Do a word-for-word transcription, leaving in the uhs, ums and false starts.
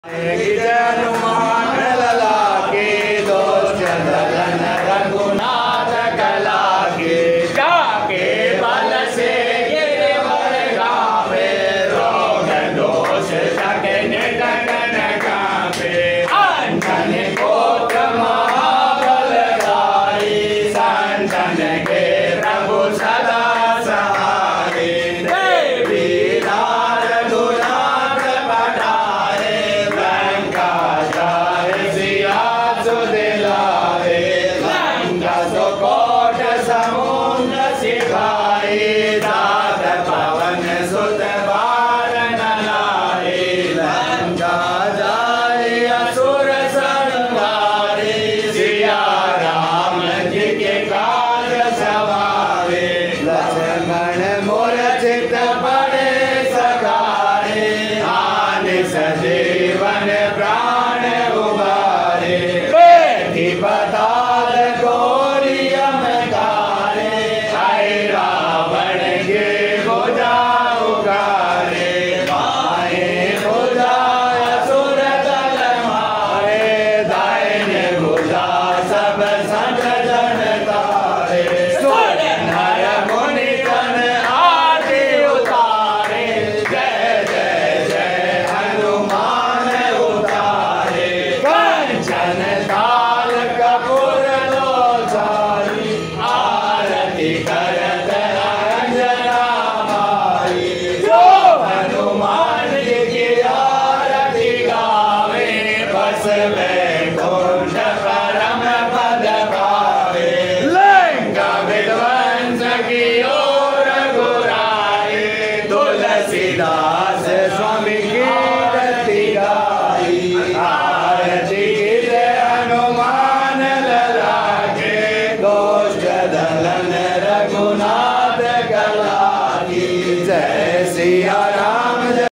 हनुमान लला के दोस्त दलन रघुनाथ कला के जाके बल से गिरवर गावे रोग दोष सके निधन गावे अंजन कोट महाबल गाई संतन के प्रभु सदा सहारे देवी लाल दुलार बढ़ाए लंका जाए सिया सुदिलाए लंका सो कोट समुद्र सिखाए दात पवन सुत बार न लाए लंका जाए असुर संहारे सिया राम जी के काज सवारे लक्ष्मण मूर्छित पड़े सगारे आने सजीवन प्राण उबारे बैठी पताल गौरियम गारे आए रावण के भुजा उगारे माए भुजा असुर दल मारे दाहिने भुजा सब संत जन तारे सुर नर मुनि जन आरती उतारे जय जय जय हनुमान उतारे कंचन थाल कपूर लोचारी आरती करत अंजना माई जो हनुमान जी की आरती गावे बस